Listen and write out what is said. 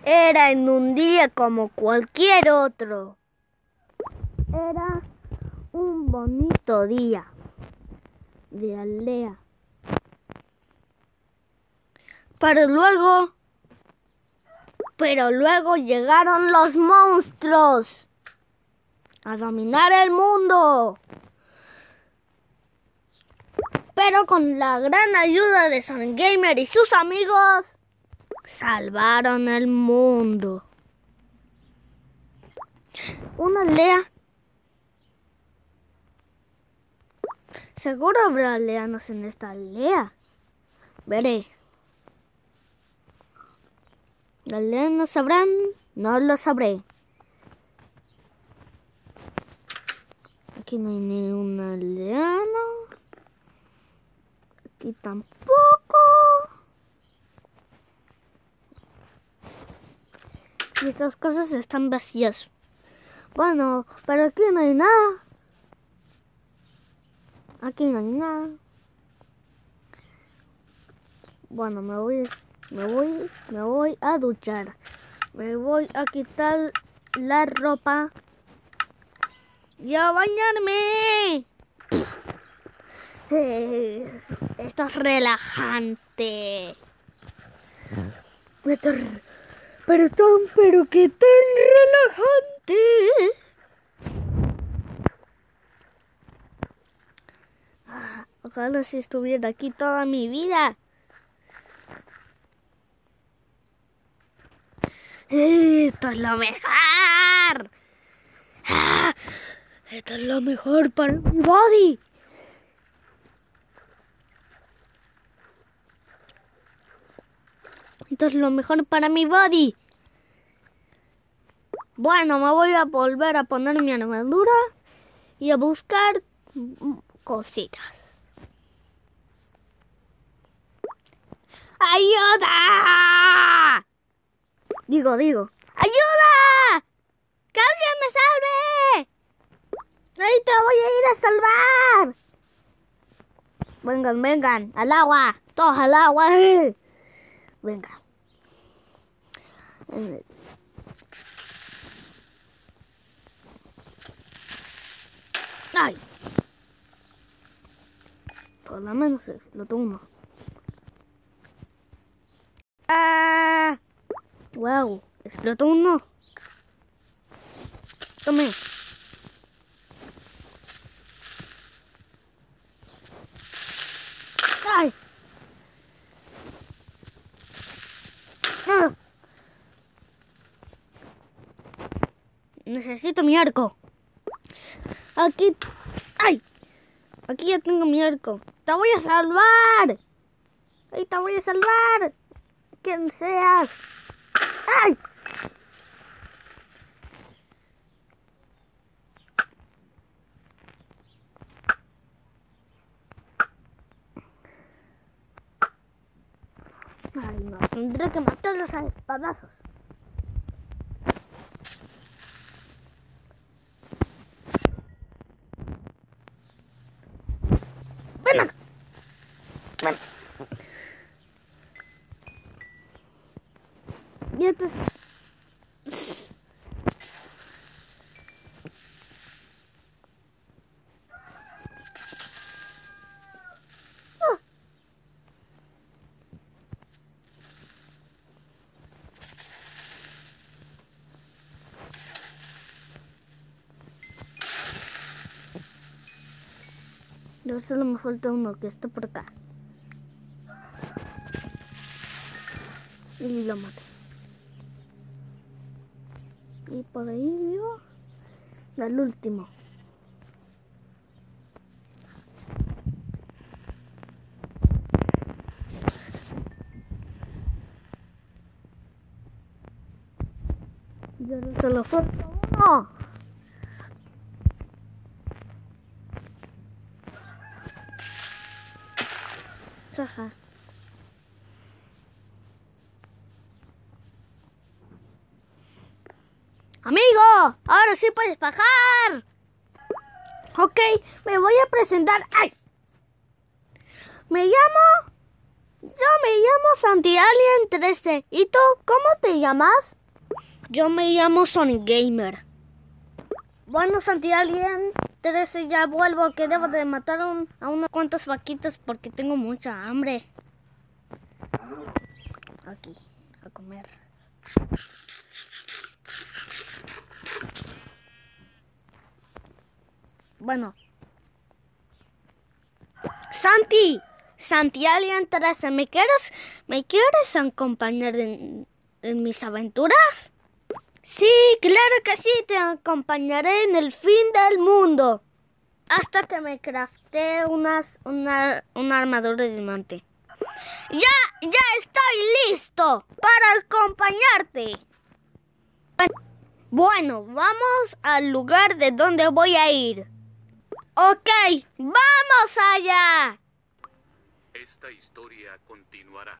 Era en un día como cualquier otro. Era un bonito día de aldea. Pero luego llegaron los monstruos a dominar el mundo. Pero con la gran ayuda de Sonic Gamer y sus amigos, salvaron el mundo. Una aldea. Seguro habrá aldeanos en esta aldea. Veré. ¿Los aldeanos sabrán? No lo sabré. Aquí no hay ni un aldeano. Aquí tampoco. Y estas cosas están vacías. Bueno, pero aquí no hay nada. Aquí no hay nada. Bueno, me voy a duchar. Me voy a quitar la ropa y a bañarme. Esto es relajante. Pero qué tan relajante. Ojalá si estuviera aquí toda mi vida. Esto es lo mejor. Esto es lo mejor para mi body. Esto es lo mejor para mi body. Bueno, me voy a volver a poner mi armadura y a buscar cositas. ¡Ayuda! Digo. ¡Ayuda! ¡Que alguien me salve! ¡Ahí te voy a ir a salvar! Vengan, al agua. Todos al agua. Venga. ¡Ay! Por lo menos explotó uno. ¡Ah! ¡Wow! Explotó uno. Tome. ¡Ay! ¡Ah! Necesito mi arco. Aquí. ¡Ay! Aquí ya tengo mi arco. ¡Te voy a salvar! ¡Ay, te voy a salvar! ¡Quien seas! ¡Ay! Ay, no, tendré que matarlos a espadazos. ¡Ven acá! Ven. Y entonces... Yo solo me falta uno que está por acá. Y lo maté. Y por ahí vio al último. Y ahora solo falta uno. Chaja. ¡Amigo! ¡Ahora sí puedes bajar! Ok, me voy a presentar. ¡Ay! Me llamo Yo me llamo Santi Alien 13. ¿Y tú cómo te llamas? Yo me llamo Sonic Gamer. Bueno, Santi Alien 13, ya vuelvo, que debo de matar a unos cuantos vaquitos porque tengo mucha hambre. Aquí, a comer. Bueno. Santi Alien 13, ¿me quieres acompañar en mis aventuras? Sí, claro que sí, te acompañaré en el fin del mundo. Hasta que me crafté una armadura de diamante. Ya estoy listo para acompañarte. Bueno, vamos al lugar de donde voy a ir. Ok, ¡vamos allá! Esta historia continuará.